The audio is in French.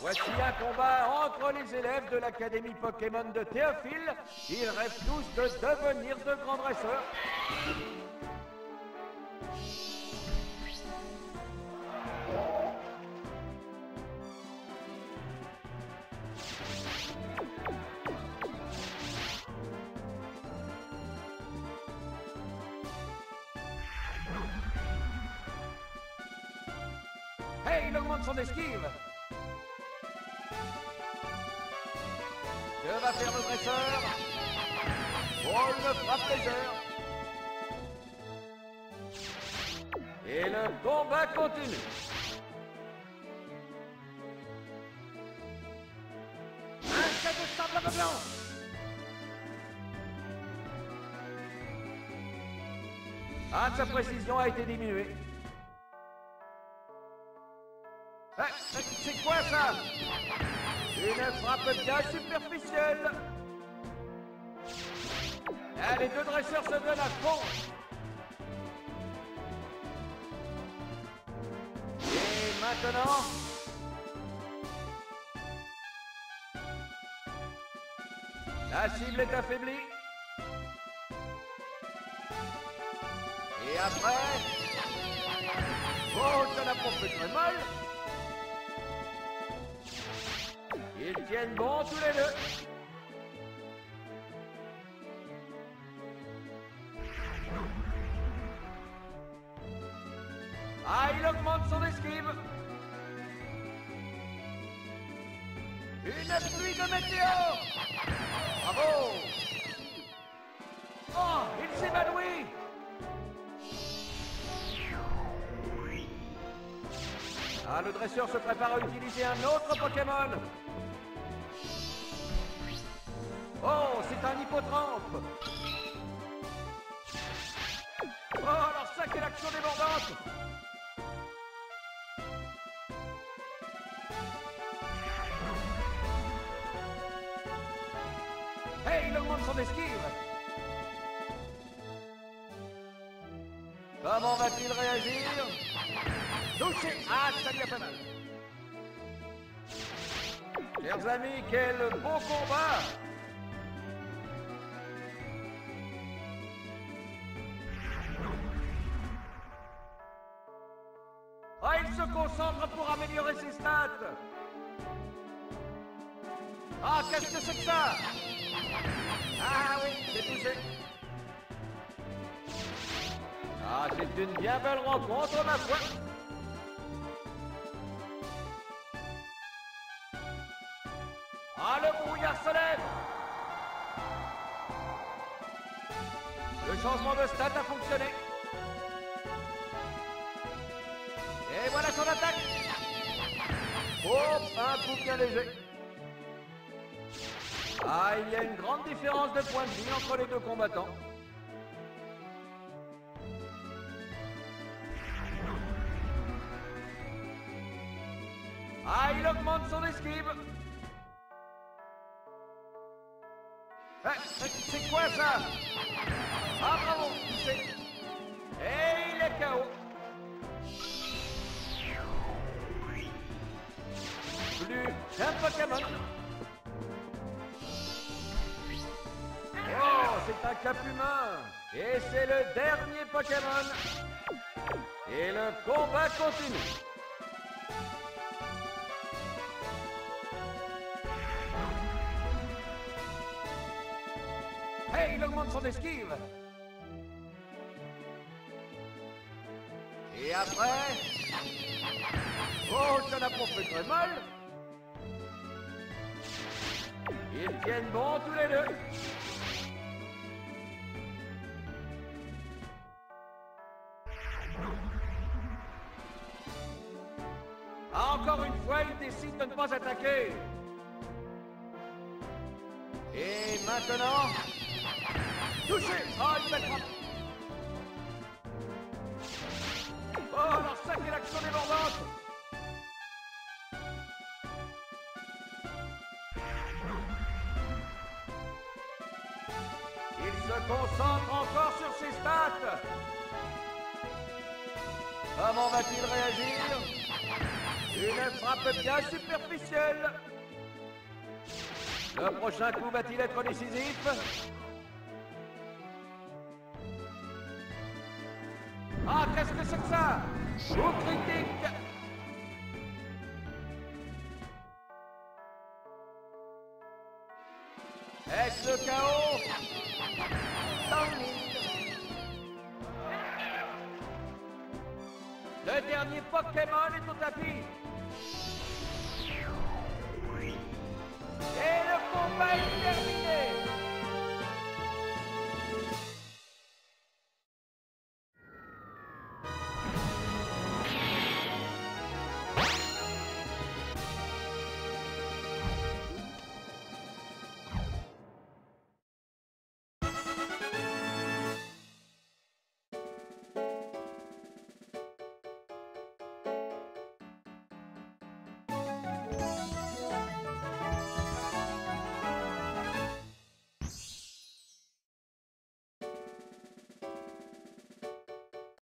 Voici un combat entre les élèves de l'Académie Pokémon de Théophile. Ils rêvent tous de devenir de grands dresseurs. Hey, il augmente son esquive. Que va faire le dresseur? Oh, une frappe légère. Et le combat continue. Un jet de sable blanc. Ah, sa précision a été diminuée. C'est quoi ça? Une frappe bien superficielle. Ah, les deux dresseurs se donnent à fond. Et maintenant... La cible est affaiblie. Et après... Oh, ça n'a pas fait très mal. Ils tiennent bon tous les deux. Ah, il augmente son esquive. Une pluie de météores. Bravo. Oh, il s'évanouit. Ah, le dresseur se prépare à utiliser un autre Pokémon. Oh, c'est un hippotrampe. Oh, alors ça, quelle action débordante. Hey, il augmente son esquive. Comment va-t-il réagir? Touché. Ah, ça lui a fait mal. Chers amis, quel beau combat. Ah, il se concentre pour améliorer ses stats. Ah, qu'est-ce que c'est que ça? Ah oui, c'est touché. Ah, c'est une bien belle rencontre, ma foi. Ah, le brouillard se lève. Le changement de stat a fonctionné. Et voilà son attaque. Oh, un coup bien léger. Ah, il y a une grande différence de points de vie entre les deux combattants. Ah, il augmente son esquive. C'est quoi ça? Ah, bravo, et il est KO. Plus qu'un Pokémon. Oh, c'est un cap humain. Et c'est le dernier Pokémon. Et le combat continue. Hey, il augmente son esquive. Et après... Oh, ça n'a pas fait très mal. Ils tiennent bon tous les deux. Encore une fois, il décide de ne pas attaquer. Et maintenant... Touché. Oh, une belle frappe. Oh, alors ça, quelle action débordante. Il se concentre encore sur ses stats. Comment va-t-il réagir? Une frappe bien superficielle. Le prochain coup va-t-il être décisif? Ah, qu'est-ce que c'est que ça? Coup critique. Est-ce le chaos? Le dernier Pokémon est au tapis.